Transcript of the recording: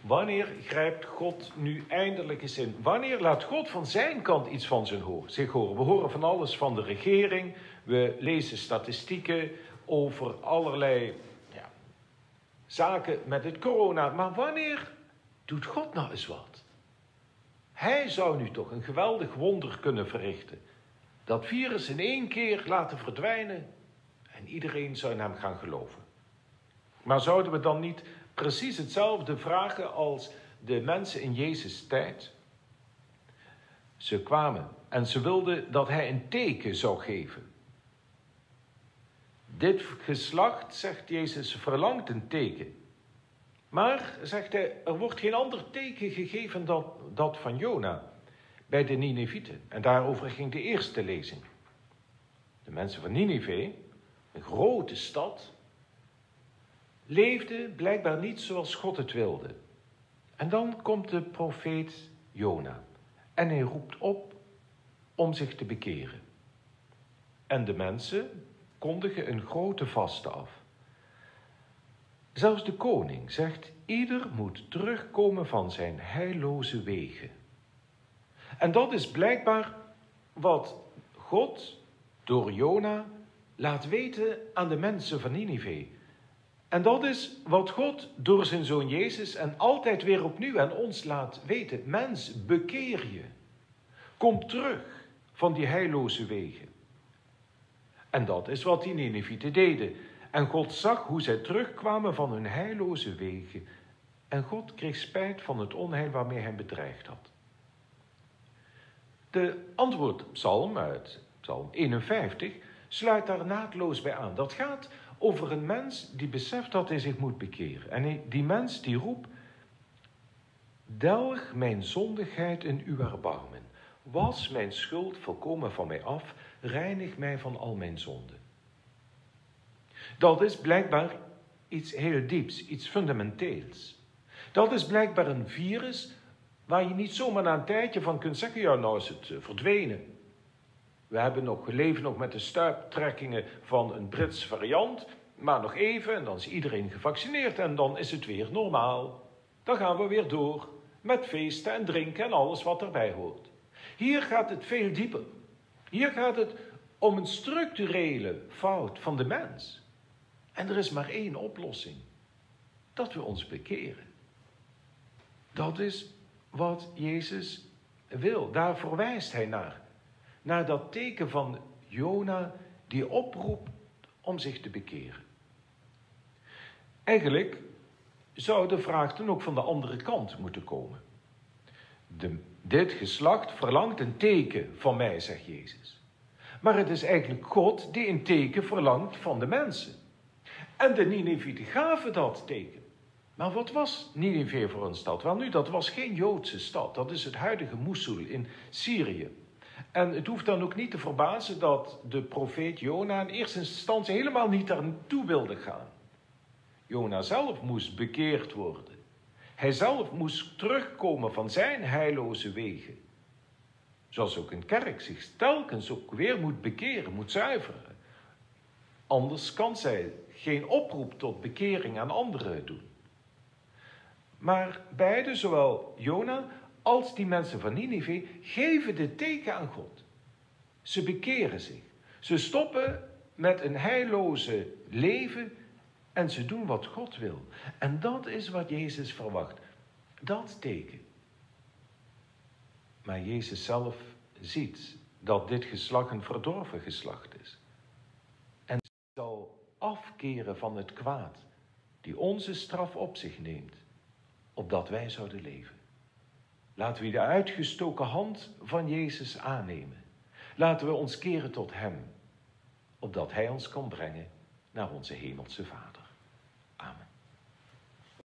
Wanneer grijpt God nu eindelijk eens in? Wanneer laat God van zijn kant iets van zich horen? We horen van alles van de regering. We lezen statistieken over allerlei zaken met het corona. Maar wanneer doet God nou eens wat? Hij zou nu toch een geweldig wonder kunnen verrichten. Dat virus in 1 keer laten verdwijnen en iedereen zou in hem gaan geloven. Maar zouden we dan niet precies hetzelfde vragen als de mensen in Jezus' tijd? Ze kwamen en ze wilden dat hij een teken zou geven. Dit geslacht, zegt Jezus, verlangt een teken. Maar, zegt hij, er wordt geen ander teken gegeven dan dat van Jona bij de Ninevieten. En daarover ging de eerste lezing. De mensen van Nineve, een grote stad, leefden blijkbaar niet zoals God het wilde. En dan komt de profeet Jona en hij roept op om zich te bekeren. En de mensen kondigen een grote vaste af. Zelfs de koning zegt, ieder moet terugkomen van zijn heilloze wegen. En dat is blijkbaar wat God door Jona laat weten aan de mensen van Nineve. En dat is wat God door zijn zoon Jezus en altijd weer opnieuw aan ons laat weten. Mens, bekeer je. Kom terug van die heilloze wegen. En dat is wat die Ninevieten deden. En God zag hoe zij terugkwamen van hun heilloze wegen. En God kreeg spijt van het onheil waarmee hij bedreigd had. De antwoordpsalm uit psalm 51 sluit daar naadloos bij aan. Dat gaat over een mens die beseft dat hij zich moet bekeren. En die mens die roept, delg mijn zondigheid in uw erbarmen. Was mijn schuld volkomen van mij af, reinig mij van al mijn zonden. Dat is blijkbaar iets heel dieps, iets fundamenteels. Dat is blijkbaar een virus waar je niet zomaar na een tijdje van kunt zeggen, ja, nou is het verdwenen. We leven nog met de stuiptrekkingen van een Brits variant, maar nog even en dan is iedereen gevaccineerd en dan is het weer normaal. Dan gaan we weer door met feesten en drinken en alles wat erbij hoort. Hier gaat het veel dieper. Hier gaat het om een structurele fout van de mens. En er is maar 1 oplossing. Dat we ons bekeren. Dat is wat Jezus wil. Daar verwijst hij naar. Naar dat teken van Jona die oproept om zich te bekeren. Eigenlijk zou de vraag dan ook van de andere kant moeten komen. Dit geslacht verlangt een teken van mij, zegt Jezus. Maar het is eigenlijk God die een teken verlangt van de mensen. En de Ninevieten gaven dat teken. Maar wat was Nineve voor een stad? Wel nu, dat was geen Joodse stad. Dat is het huidige Mosul in Syrië. En het hoeft dan ook niet te verbazen dat de profeet Jona in eerste instantie helemaal niet daar naartoe wilde gaan. Jona zelf moest bekeerd worden. Hij zelf moest terugkomen van zijn heilloze wegen. Zoals ook een kerk zich telkens ook weer moet bekeren, moet zuiveren. Anders kan zij geen oproep tot bekering aan anderen doen. Maar beide, zowel Jona als die mensen van Nineve, geven dit teken aan God. Ze bekeren zich. Ze stoppen met een heilloze leven en ze doen wat God wil. En dat is wat Jezus verwacht. Dat teken. Maar Jezus zelf ziet dat dit geslacht een verdorven geslacht is. En zal afkeren van het kwaad die onze straf op zich neemt, opdat wij zouden leven. Laten we de uitgestoken hand van Jezus aannemen. Laten we ons keren tot hem, opdat hij ons kan brengen naar onze hemelse Vader.